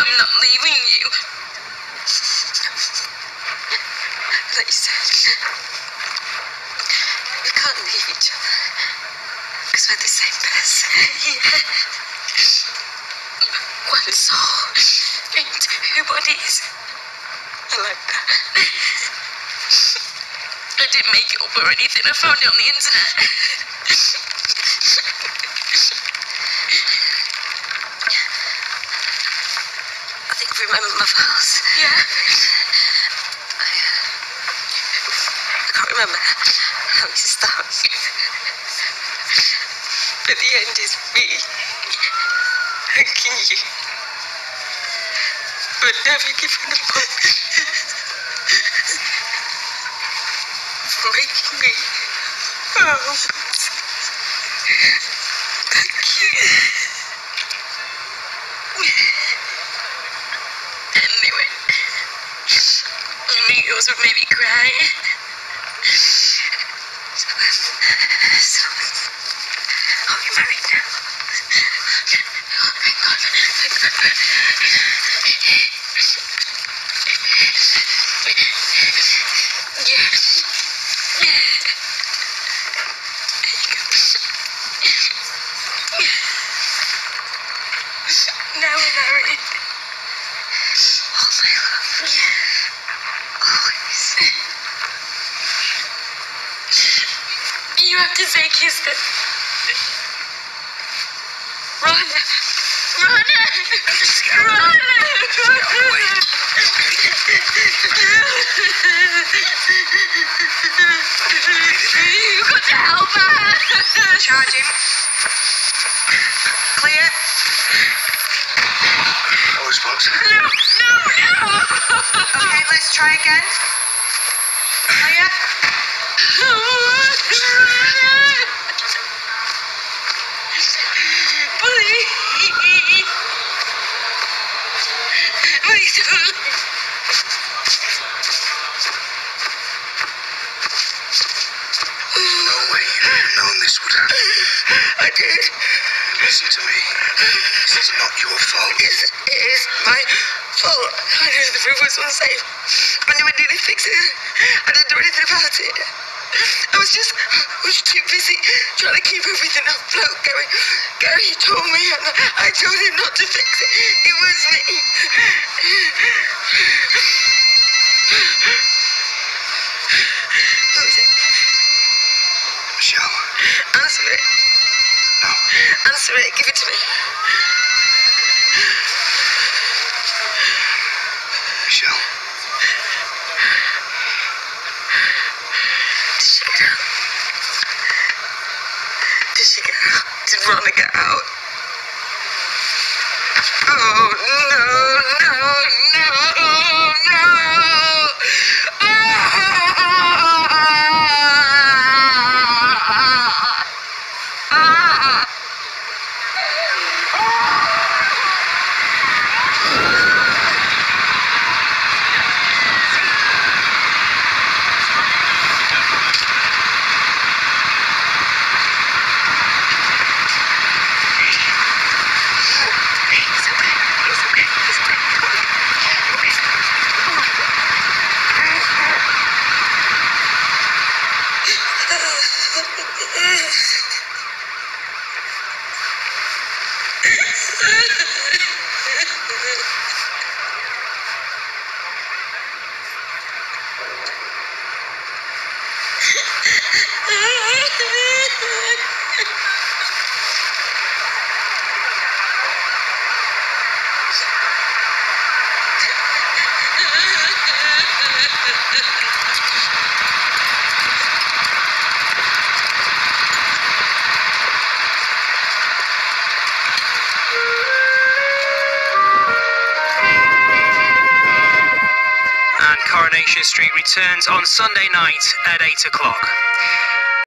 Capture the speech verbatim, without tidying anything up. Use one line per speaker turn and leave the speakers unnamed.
I'm not leaving you. Like you said, we can't leave each other. Because we're the same person. Yeah. One soul in two bodies. I like that. I didn't make it up or anything. I found it on the internet. I think I remember my vows. Yeah. I, uh, I can't remember how it starts. But the end is me thanking you for never giving up on me. For making me proud. Thank you. Anyway, I knew yours would make me cry. So, are we married now? Oh, thank God, thank God. Yeah. Now we're married. Oh, my love. Always. You have to say kiss them. Rana. Rana. Rana. You've got to help her. Charging. Clear.
That was close.
No, no, no.
Okay, let's try again. Clear.
Please. Please don't.
There's no way you could have known this would happen.
I did.
Listen to me. This is not your fault.
Yes, it is my fault. I knew the roof was unsafe. I knew I needed fixing it. I didn't do anything about it. I was just, I was too busy trying to keep everything afloat. Gary, Gary told me, and I told him not to fix it. It was me. Who is it?
Michelle.
Answer it.
No.
Answer it. Give it to me.
Michelle.
Did she get out? Did she get out? Did Rana get out? Oh, no, no, no, no. Ah! Ah!
And Coronation Street returns on Sunday night at eight o'clock.